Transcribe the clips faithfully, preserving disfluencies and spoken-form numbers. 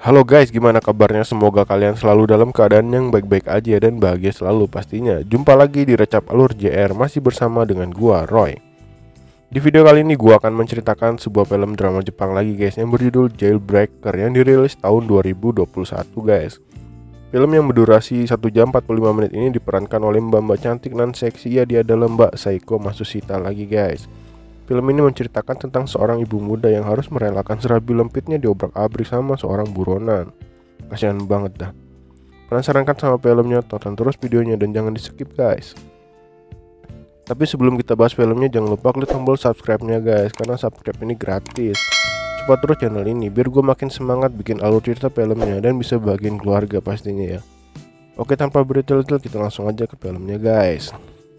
Halo guys, gimana kabarnya? Semoga kalian selalu dalam keadaan yang baik-baik aja dan bahagia selalu pastinya. Jumpa lagi di Recap Alur J R, masih bersama dengan gua, Roy. Di video kali ini gua akan menceritakan sebuah film drama Jepang lagi guys, yang berjudul Jailbreaker, yang dirilis tahun dua ribu dua puluh satu guys. Film yang berdurasi satu jam empat puluh lima menit ini diperankan oleh mbak-mbak cantik dan seksi. Ya, dia adalah Mbak Saeko Masushita lagi guys. Film ini menceritakan tentang seorang ibu muda yang harus merelakan serabi lempitnya diobrak-abrik sama seorang buronan. Kasihan banget dah. Penasaran kan sama filmnya? Tonton terus videonya dan jangan di skip guys. Tapi sebelum kita bahas filmnya, jangan lupa klik tombol subscribe-nya guys, karena subscribe ini gratis. Support terus channel ini biar gue makin semangat bikin alur cerita filmnya dan bisa bagiin keluarga pastinya ya. Oke, tanpa bertele-tele kita langsung aja ke filmnya guys.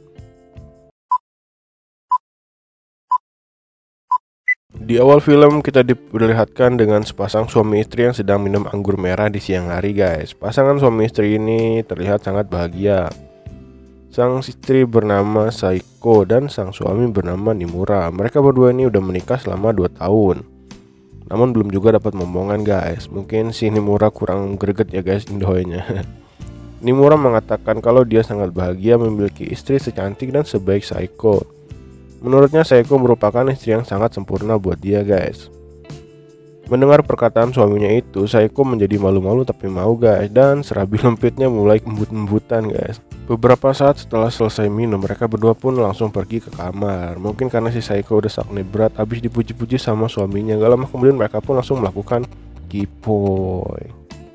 Di awal film kita diperlihatkan dengan sepasang suami istri yang sedang minum anggur merah di siang hari guys. Pasangan suami istri ini terlihat sangat bahagia. Sang istri bernama Saeko dan sang suami bernama Nimura. Mereka berdua ini udah menikah selama dua tahun. Namun belum juga dapat momongan guys. Mungkin si Nimura kurang greget ya guys indoynya. Nimura mengatakan kalau dia sangat bahagia memiliki istri secantik dan sebaik Saeko. Menurutnya Saeko merupakan istri yang sangat sempurna buat dia guys. Mendengar perkataan suaminya itu, Saeko menjadi malu-malu tapi mau guys, dan serabi lempitnya mulai embut-embutan guys. Beberapa saat setelah selesai minum, mereka berdua pun langsung pergi ke kamar. Mungkin karena si Saeko udah sakit berat habis dipuji-puji sama suaminya. Gak lama kemudian mereka pun langsung melakukan kipoy.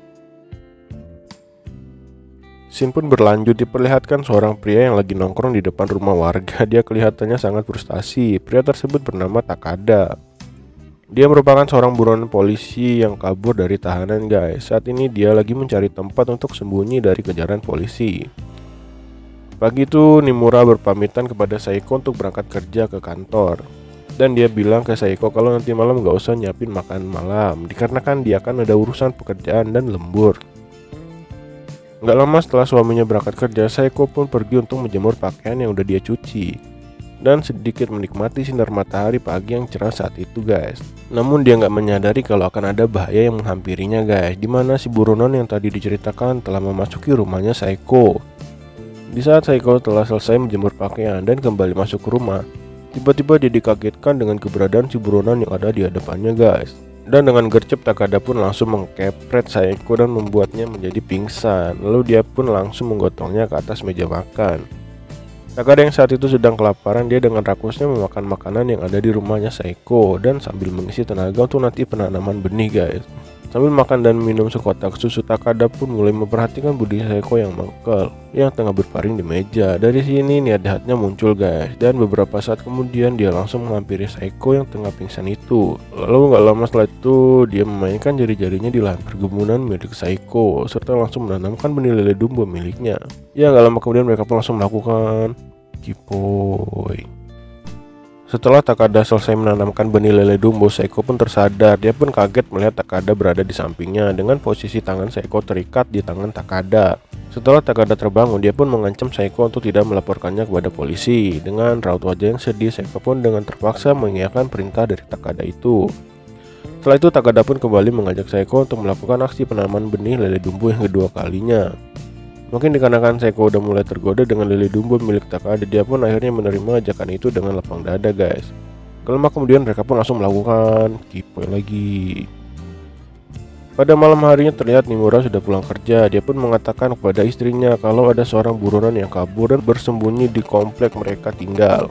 Scene pun berlanjut, diperlihatkan seorang pria yang lagi nongkrong di depan rumah warga. Dia kelihatannya sangat frustasi. Pria tersebut bernama Takada. Dia merupakan seorang buronan polisi yang kabur dari tahanan guys. Saat ini dia lagi mencari tempat untuk sembunyi dari kejaran polisi. Pagi itu Nimura berpamitan kepada Saeko untuk berangkat kerja ke kantor. Dan dia bilang ke Saeko kalau nanti malam gak usah nyiapin makan malam, dikarenakan dia akan ada urusan pekerjaan dan lembur. Gak lama setelah suaminya berangkat kerja, Saeko pun pergi untuk menjemur pakaian yang udah dia cuci dan sedikit menikmati sinar matahari pagi yang cerah saat itu guys. Namun dia nggak menyadari kalau akan ada bahaya yang menghampirinya guys, dimana si buronan yang tadi diceritakan telah memasuki rumahnya Saeko. Di saat Saeko telah selesai menjemur pakaian dan kembali masuk ke rumah, tiba-tiba dia dikagetkan dengan keberadaan si buronan yang ada di hadapannya guys. Dan dengan gercep Takada pun langsung mengkepret Saeko dan membuatnya menjadi pingsan. Lalu dia pun langsung menggotongnya ke atas meja makan. Takada yang saat itu sedang kelaparan, dia dengan rakusnya memakan makanan yang ada di rumahnya Saeko dan sambil mengisi tenaga untuk nanti penanaman benih guys. Sambil makan dan minum sekotak susu, Takada pun mulai memperhatikan budi Saeko yang mangkal yang tengah berbaring di meja. Dari sini niat jahatnya muncul guys, dan beberapa saat kemudian dia langsung menghampiri Saeko yang tengah pingsan itu. Lalu gak lama setelah itu dia memainkan jari-jarinya di lahan perkebunan milik Saeko serta langsung menanamkan benih lele dumbo miliknya. Ya, gak lama kemudian mereka pun langsung melakukan kipoy. Setelah Takada selesai menanamkan benih lele dumbo, Saeko pun tersadar. Dia pun kaget melihat Takada berada di sampingnya dengan posisi tangan Saeko terikat di tangan Takada. Setelah Takada terbangun, dia pun mengancam Saeko untuk tidak melaporkannya kepada polisi. Dengan raut wajah yang sedih, Saeko pun dengan terpaksa mengiyakan perintah dari Takada itu. Setelah itu Takada pun kembali mengajak Saeko untuk melakukan aksi penanaman benih lele dumbo yang kedua kalinya. Mungkin dikarenakan Saeko udah mulai tergoda dengan lele dumbo milik Takada, dia pun akhirnya menerima ajakan itu dengan lapang dada guys. Lama kemudian mereka pun langsung melakukan kipoy lagi. Pada malam harinya terlihat Nimura sudah pulang kerja. Dia pun mengatakan kepada istrinya kalau ada seorang buronan yang kabur dan bersembunyi di komplek mereka tinggal.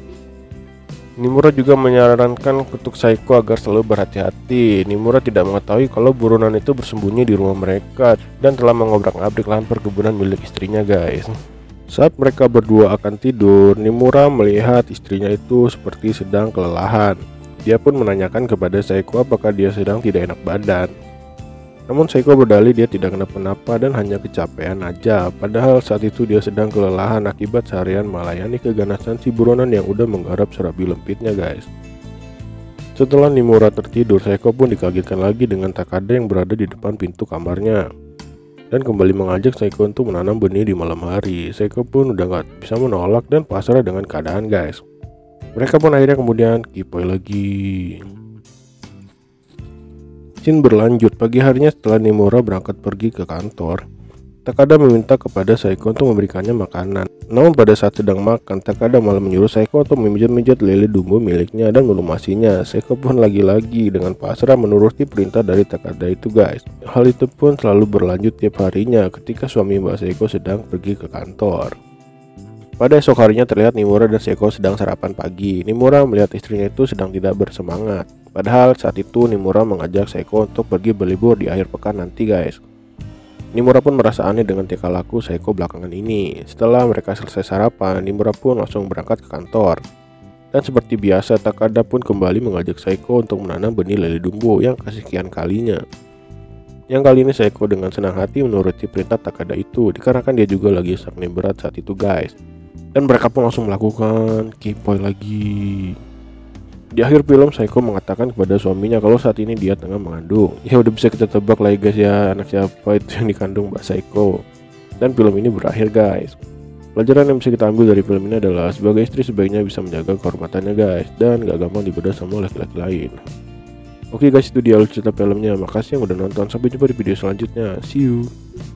Nimura juga menyarankan untuk Saeko agar selalu berhati-hati. Nimura tidak mengetahui kalau buronan itu bersembunyi di rumah mereka dan telah mengobrak-abrik lahan perkebunan milik istrinya guys. Saat mereka berdua akan tidur, Nimura melihat istrinya itu seperti sedang kelelahan. Dia pun menanyakan kepada Saeko apakah dia sedang tidak enak badan. Namun Saeko berdalih dia tidak kenapa-napa dan hanya kecapean aja. Padahal saat itu dia sedang kelelahan akibat seharian melayani keganasan si buronan yang udah menggarap serabi lempitnya guys. Setelah Nimura tertidur, Saeko pun dikagetkan lagi dengan Takada yang berada di depan pintu kamarnya dan kembali mengajak Saeko untuk menanam benih di malam hari. Saeko pun udah gak bisa menolak dan pasrah dengan keadaan guys. Mereka pun akhirnya kemudian kipoy lagi. Scene berlanjut. Pagi harinya setelah Nimura berangkat pergi ke kantor, Takada meminta kepada Saeko untuk memberikannya makanan. Namun pada saat sedang makan, Takada malah menyuruh Saeko untuk memijat-mijat lele dumbo miliknya dan melumasinya. Saeko pun lagi-lagi dengan pasrah menuruti perintah dari Takada itu guys. Hal itu pun selalu berlanjut tiap harinya ketika suami Mbak Saeko sedang pergi ke kantor. Pada esok harinya terlihat Nimura dan Saeko sedang sarapan pagi. Nimura melihat istrinya itu sedang tidak bersemangat. Padahal saat itu Nimura mengajak Saeko untuk pergi berlibur di akhir pekan nanti guys. Nimura pun merasa aneh dengan tingkah laku Saeko belakangan ini. Setelah mereka selesai sarapan, Nimura pun langsung berangkat ke kantor. Dan seperti biasa, Takada pun kembali mengajak Saeko untuk menanam benih lele dumbo yang kesekian kalinya. Yang kali ini Saeko dengan senang hati menuruti perintah Takada itu, dikarenakan dia juga lagi sakit berat saat itu guys. Dan mereka pun langsung melakukan kipoy lagi. Di akhir film, Saeko mengatakan kepada suaminya kalau saat ini dia tengah mengandung. Ya udah bisa kita tebak lah ya guys ya, anak siapa itu yang dikandung Mbak Saeko. Dan film ini berakhir guys. Pelajaran yang bisa kita ambil dari film ini adalah sebagai istri sebaiknya bisa menjaga kehormatannya guys, dan gak gampang digoda sama laki-laki lain. Oke guys, itu dia alur cerita filmnya. Makasih yang udah nonton, sampai jumpa di video selanjutnya. See you.